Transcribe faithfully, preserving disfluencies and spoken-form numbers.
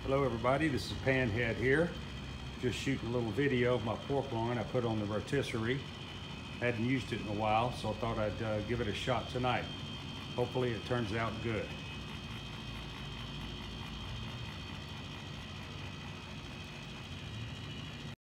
Hello everybody, this is Panhead here. Just shooting a little video of my pork loin I put on the rotisserie. Hadn't used it in a while, so I thought I'd uh, give it a shot tonight. Hopefully it turns out good.